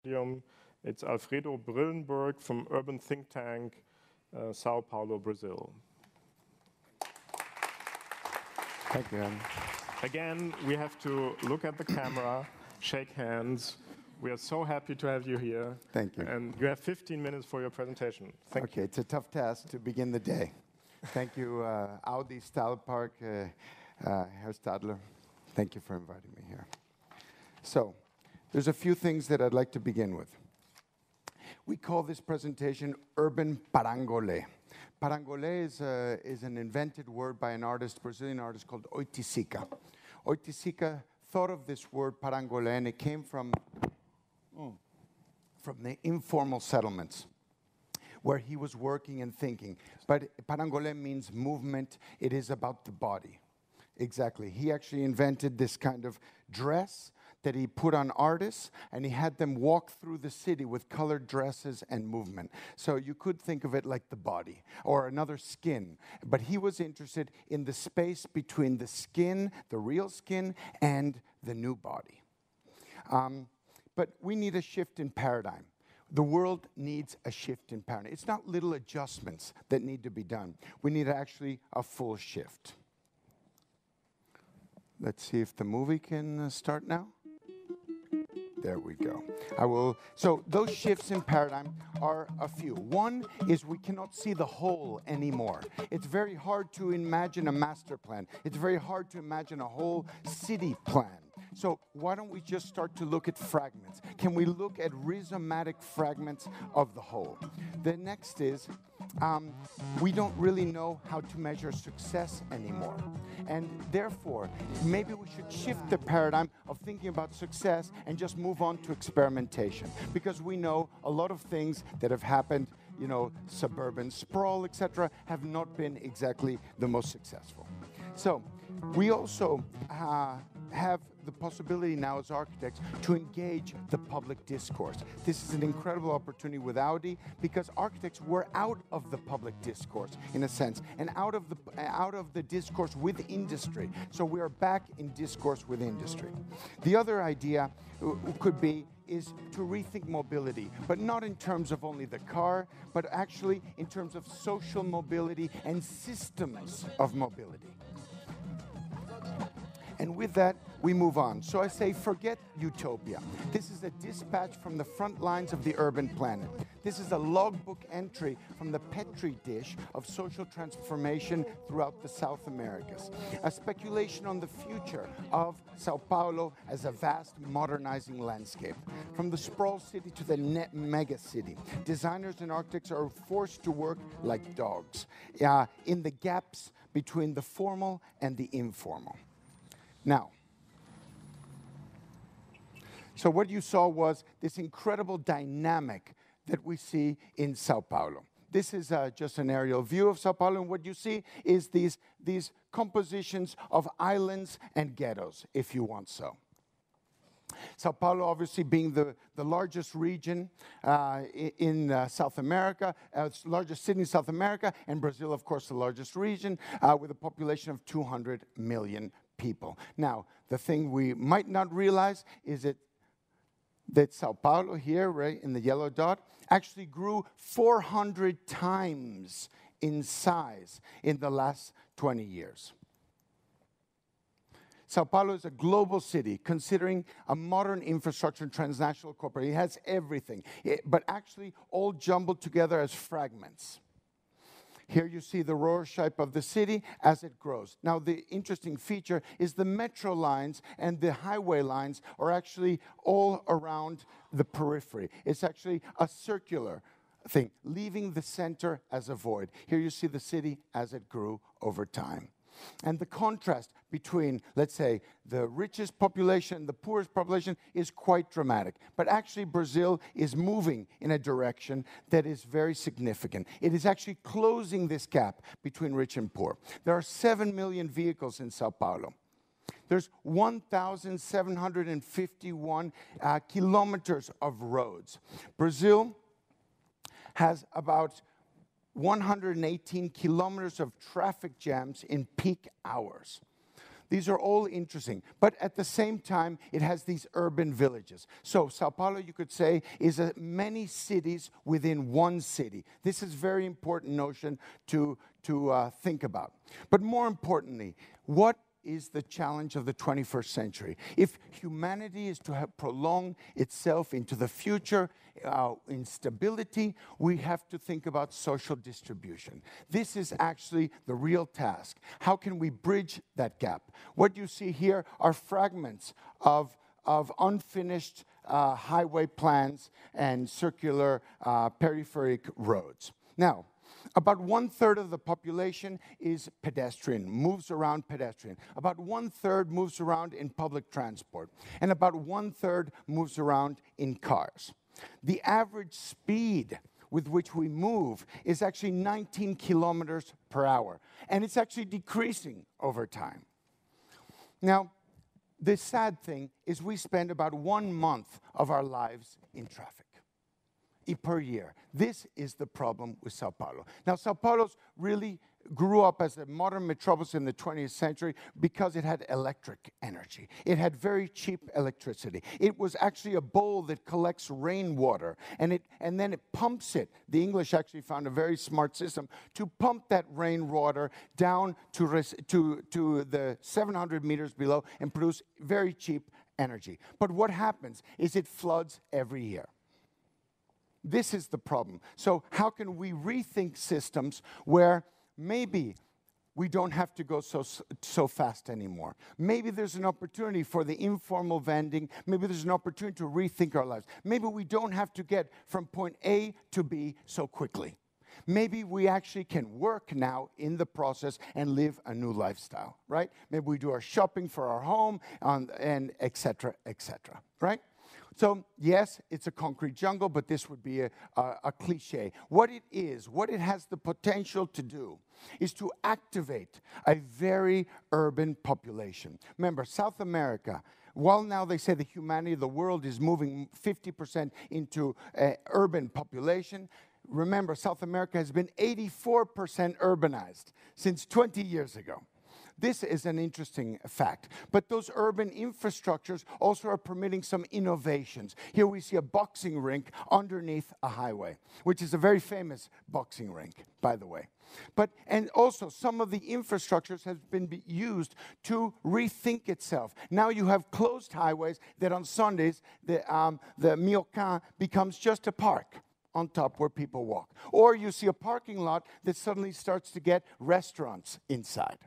It's Alfredo Brillembourg from urban think tank Sao Paolo, Brazil. Thank you. Again, we have to look at the camera, shake hands. We are so happy to have you here. Thank you. And you have 15 minutes for your presentation. Thank you. Okay, it's a tough task to begin the day. Thank you, Audi Style Park, Herr Stadler. Thank you for inviting me here. So, there's a few things that I'd like to begin with. We call this presentation Urban Parangolé. Parangolé is an invented word by an artist, Brazilian artist called Oiticica. Oiticica thought of this word Parangolé, and it came from the informal settlements where he was working and thinking. But Parangolé means movement. It is about the body. Exactly. He actually invented this kind of dress that he put on artists, and he had them walk through the city with colored dresses and movement. So you could think of it like the body or another skin. But he was interested in the space between the skin, the real skin, and the new body. But we need a shift in paradigm. The world needs a shift in paradigm. It's not little adjustments that need to be done. We need actually a full shift. Let's see if the movie can start now. There we go. So those shifts in paradigm are a few. One is we cannot see the whole anymore. It's very hard to imagine a master plan. It's very hard to imagine a whole city plan. So why don't we just start to look at fragments? Can we look at rhizomatic fragments of the whole? The next is we don't really know how to measure success anymore. And therefore, maybe we should shift the paradigm of thinking about success and just move on to experimentation. Because we know a lot of things that have happened, suburban sprawl, etc., have not been exactly the most successful. So we also have the possibility now as architects to engage the public discourse. This is an incredible opportunity with Audi because architects were out of the public discourse in a sense and out of the discourse with industry. So we are back in discourse with industry. The other idea could be is to rethink mobility, but not in terms of only the car, but actually in terms of social mobility and systems of mobility. And with that, we move on. So I say, forget utopia. This is a dispatch from the front lines of the urban planet. This is a logbook entry from the Petri dish of social transformation throughout the South Americas. A speculation on the future of Sao Paolo as a vast modernizing landscape. From the sprawl city to the net mega city, designers and architects are forced to work like dogs in the gaps between the formal and the informal. Now, so what you saw was this incredible dynamic that we see in Sao Paulo. This is just an aerial view of Sao Paulo, and what you see is these compositions of islands and ghettos, if you want so. Sao Paulo, obviously, being the largest region in South America, largest city in South America, and Brazil, of course, the largest region, with a population of 200 million people. Now, the thing we might not realize is that Sao Paulo here, right, in the yellow dot, actually grew 400 times in size in the last 20 years. Sao Paulo is a global city, considering a modern infrastructure and transnational corporation. It has everything, but actually all jumbled together as fragments. Here you see the Rohrscheibe of the city as it grows. Now, the interesting feature is the metro lines and the highway lines are actually all around the periphery. It's actually a circular thing, leaving the center as a void. Here you see the city as it grew over time. And the contrast between, let's say, the richest population and the poorest population is quite dramatic. But actually, Brazil is moving in a direction that is very significant. It is actually closing this gap between rich and poor. There are 7 million vehicles in Sao Paulo. There's 1,751 kilometers of roads. Brazil has about 118 kilometers of traffic jams in peak hours. These are all interesting. But at the same time, it has these urban villages. So Sao Paulo, you could say, is many cities within one city. This is a very important notion to think about. But more importantly, what is the challenge of the 21st century? If humanity is to prolong itself into the future in stability, we have to think about social distribution. This is actually the real task. How can we bridge that gap? What you see here are fragments of unfinished highway plans and circular peripheric roads. Now, about 1/3 of the population is pedestrian, moves around pedestrian. About 1/3 moves around in public transport. And about 1/3 moves around in cars. The average speed with which we move is actually 19 kilometers per hour. And it's actually decreasing over time. Now, the sad thing is we spend about 1 month of our lives in traffic per year. This is the problem with Sao Paulo. Now, Sao Paulo really grew up as a modern metropolis in the 20th century because it had electric energy. It had very cheap electricity. It was actually a bowl that collects rainwater, and then it pumps it. The English actually found a very smart system to pump that rainwater down to the 700 meters below and produce very cheap energy. But what happens is it floods every year. This is the problem. So how can we rethink systems where maybe we don't have to go so fast anymore? Maybe there's an opportunity for the informal vending. Maybe there's an opportunity to rethink our lives. Maybe we don't have to get from point A to B so quickly. Maybe we actually can work now in the process and live a new lifestyle, right? Maybe we do our shopping for our home and et cetera, right? So, yes, it's a concrete jungle, but this would be a cliche. What it has the potential to do is to activate a very urban population. Remember, South America, while now they say the humanity of the world is moving 50% into urban population, remember, South America has been 84% urbanized since 20 years ago. This is an interesting fact. But those urban infrastructures also are permitting some innovations. Here we see a boxing rink underneath a highway, which is a very famous boxing rink, by the way. And also, some of the infrastructures have been used to rethink itself. Now you have closed highways that on Sundays, the Miocan becomes just a park on top where people walk. Or you see a parking lot that suddenly starts to get restaurants inside.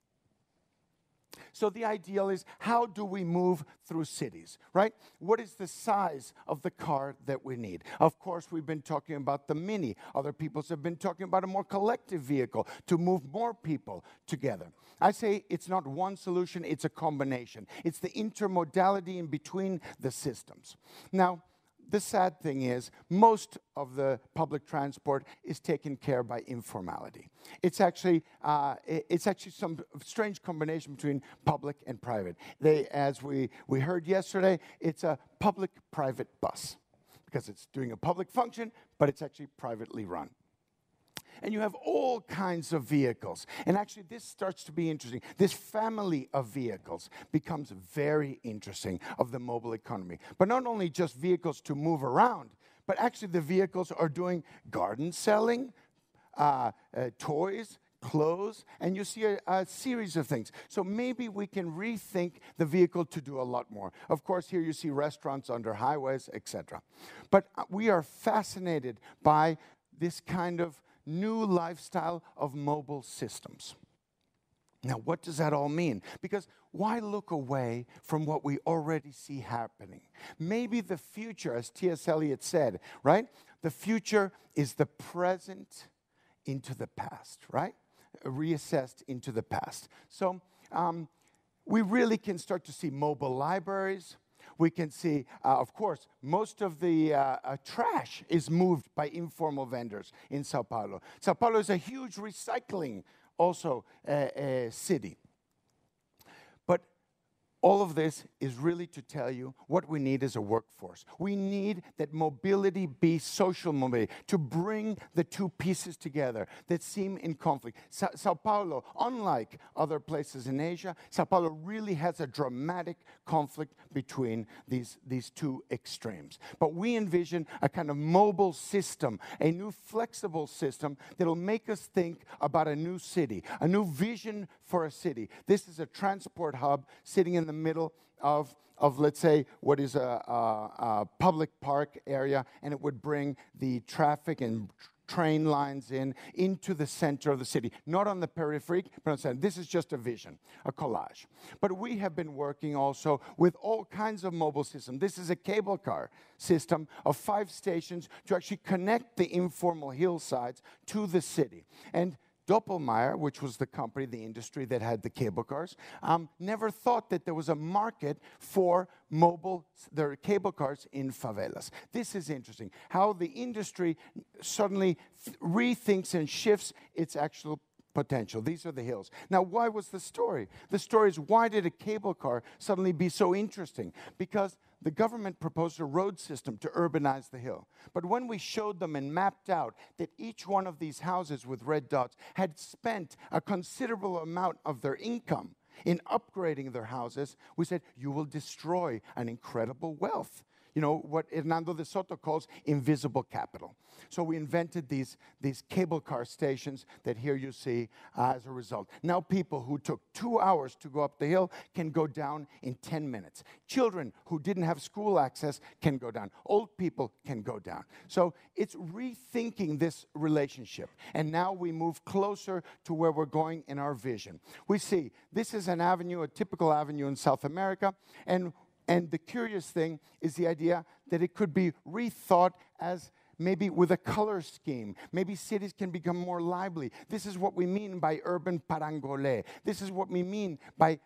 So the ideal is, how do we move through cities, right? What is the size of the car that we need? Of course, we've been talking about the Mini. Other people have been talking about a more collective vehicle to move more people together. I say it's not one solution, it's a combination. It's the intermodality in between the systems. Now, the sad thing is, most of the public transport is taken care of by informality. It's actually some strange combination between public and private. As we heard yesterday, it's a public-private bus because it's doing a public function, but it's actually privately run. And you have all kinds of vehicles. And actually, this starts to be interesting. This family of vehicles becomes very interesting of the mobile economy. But not only just vehicles to move around, but actually the vehicles are doing garden selling, toys, clothes, and you see a series of things. So maybe we can rethink the vehicle to do a lot more. Of course, here you see restaurants under highways, etc. But we are fascinated by this kind of new lifestyle of mobile systems. Now, what does that all mean? Because why look away from what we already see happening? Maybe the future, as T.S. Eliot said, right? The future is the present into the past, right? Reassessed into the past. So we really can start to see mobile libraries. We can see, of course, most of the trash is moved by informal vendors in Sao Paulo. Sao Paulo is a huge recycling also city. But All of this is really to tell you what we need is a workforce. We need that mobility be social mobility, to bring the two pieces together that seem in conflict. Sao Paulo, unlike other places in Asia, Sao Paulo really has a dramatic conflict between these two extremes. But we envision a kind of mobile system, a new flexible system that will make us think about a new city, a new vision for a city. This is a transport hub sitting in the middle of let's say, what is a public park area, and it would bring the traffic and train lines into the center of the city, not on the periphery, but on the center. This is just a vision, a collage. But we have been working also with all kinds of mobile systems. This is a cable car system of 5 stations to actually connect the informal hillsides to the city. And Doppelmayr, which was the company, the industry that had the cable cars, never thought that there was a market for their cable cars in favelas. This is interesting, how the industry suddenly rethinks and shifts its actual potential. These are the hills. Now, why was the story? The story is, why did a cable car suddenly be so interesting? Because the government proposed a road system to urbanize the hill. But when we showed them and mapped out that each one of these houses with red dots had spent a considerable amount of their income in upgrading their houses, we said, you will destroy an incredible wealth. You know, what Hernando de Soto calls invisible capital. So we invented these cable car stations that here you see as a result. Now people who took 2 hours to go up the hill can go down in 10 minutes. Children who didn't have school access can go down. Old people can go down. So it's rethinking this relationship. And now we move closer to where we're going in our vision. We see this is an avenue, a typical avenue in South America, and the curious thing is the idea that it could be rethought as maybe with a color scheme. Maybe cities can become more lively. This is what we mean by urban Parangolé. This is what we mean by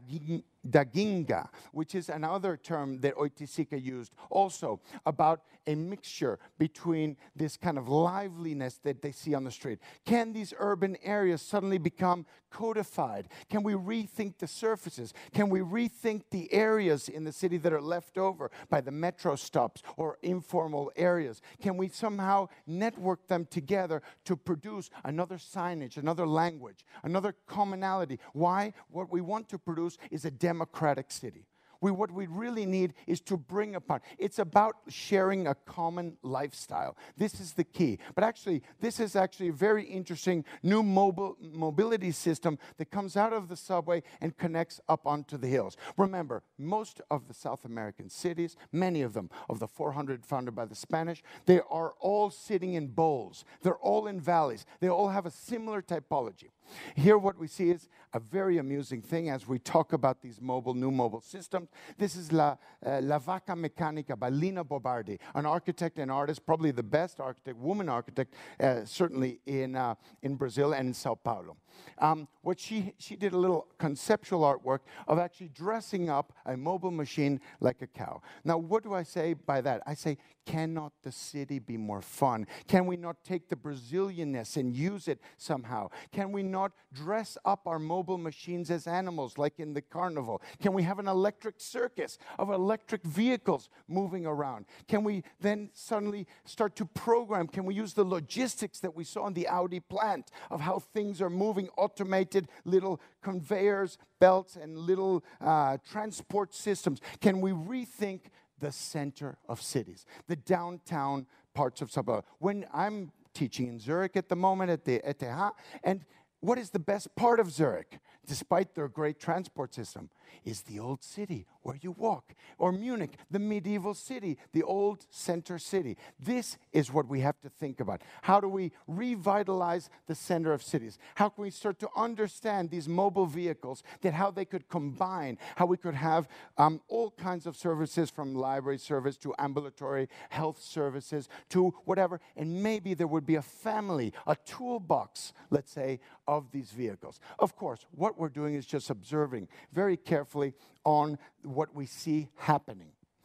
daginga, which is another term that Oiticica used also about a mixture between this kind of liveliness that they see on the street. Can these urban areas suddenly become codified? Can we rethink the surfaces? Can we rethink the areas in the city that are left over by the metro stops or informal areas? Can we somehow network them together to produce another signage, another language, another commonality? Why? What we want to produce is a democratic city. What we really need is to bring upon. It's about sharing a common lifestyle. This is the key. But actually, this is actually a very interesting new mobility system that comes out of the subway and connects up onto the hills. Remember, most of the South American cities, many of them, of the 400 founded by the Spanish, they are all sitting in bowls. They're all in valleys. They all have a similar typology. Here what we see is a very amusing thing as we talk about these new mobile systems. This is La Vaca Meccanica by Lina Bobardi, an architect and artist, probably the best architect, woman architect, certainly in Brazil and in Sao Paolo. What she did a little conceptual artwork of actually dressing up a mobile machine like a cow. Now, what do I say by that? I say, cannot the city be more fun? Can we not take the Brazilianness and use it somehow? Can we not dress up our mobile machines as animals, like in the carnival? Can we have an electric circus of electric vehicles moving around? Can we then suddenly start to program? Can we use the logistics that we saw in the Audi plant of how things are moving, automated little conveyors, belts, and little transport systems? Can we rethink the center of cities, the downtown parts of Sao Paulo? When I'm teaching in Zurich at the moment at the ETH, and what is the best part of Zurich, despite their great transport system, is the old city where you walk. Or Munich, the medieval city, the old center city. This is what we have to think about. How do we revitalize the center of cities? How can we start to understand these mobile vehicles, that how they could combine, how we could have all kinds of services, from library service to ambulatory health services to whatever, and maybe there would be a family, a toolbox, let's say, of these vehicles. Of course, what we're doing is just observing very carefully on what we see happening.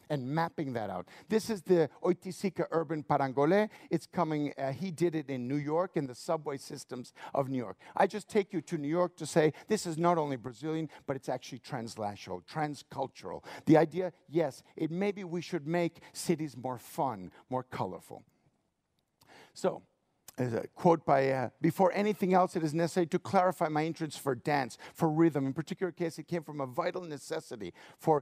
and mapping that out. This is the Oiticica Urban Parangolé. It's coming, he did it in New York, in the subway systems of New York. I just take you to New York to say this is not only Brazilian, but it's actually transnational, transcultural. The idea, yes, maybe we should make cities more fun, more colorful. So, as a quote by, before anything else, it is necessary to clarify my interest for dance, for rhythm. In particular case, it came from a vital necessity for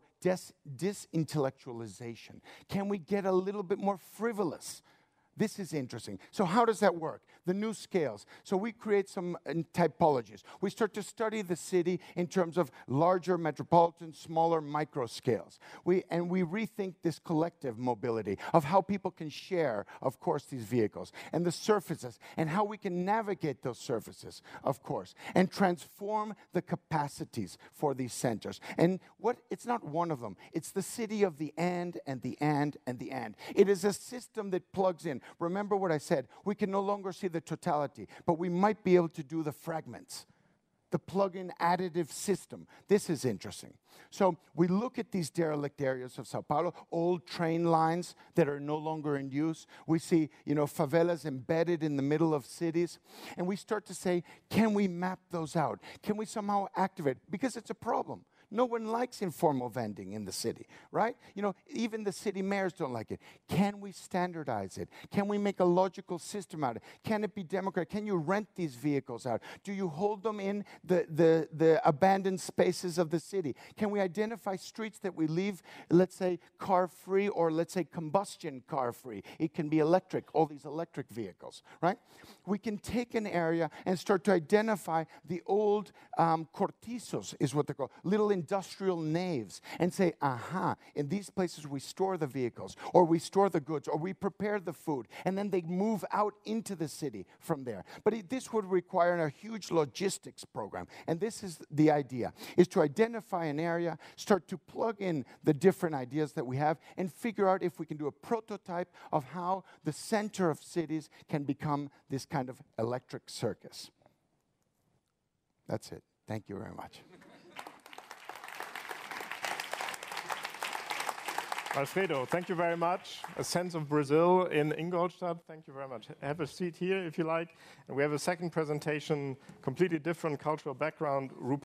disintellectualization. Can we get a little bit more frivolous? This is interesting. So how does that work? The new scales. So we create some typologies. We start to study the city in terms of larger metropolitan, smaller micro scales. And we rethink this collective mobility of how people can share, of course, these vehicles, and the surfaces, and how we can navigate those surfaces, of course, and transform the capacities for these centers. And it's not one of them. It's the city of the and the and the and. It is a system that plugs in. Remember what I said, we can no longer see the totality, but we might be able to do the fragments, the plug-in additive system. This is interesting. So we look at these derelict areas of Sao Paulo, old train lines that are no longer in use. We see, favelas embedded in the middle of cities, and we start to say, can we map those out? Can we somehow activate? Because it's a problem. No one likes informal vending in the city, right? Even the city mayors don't like it. Can we standardize it? Can we make a logical system out of it? Can it be democratic? Can you rent these vehicles out? Do you hold them in the abandoned spaces of the city? Can we identify streets that we leave, let's say, car-free or let's say combustion car-free? It can be electric, all these electric vehicles, right? We can take an area and start to identify the old cortizos, is what they're called, little industrial naves, and say, in these places we store the vehicles, or we store the goods, or we prepare the food, and then they move out into the city from there. But this would require a huge logistics program, and this is the idea, is to identify an area, start to plug in the different ideas that we have, and figure out if we can do a prototype of how the center of cities can become this kind of electric circus. That's it. Thank you very much. Alfredo, thank you very much. A sense of Brazil in Ingolstadt. Thank you very much. Have a seat here if you like. And we have a second presentation, completely different cultural background.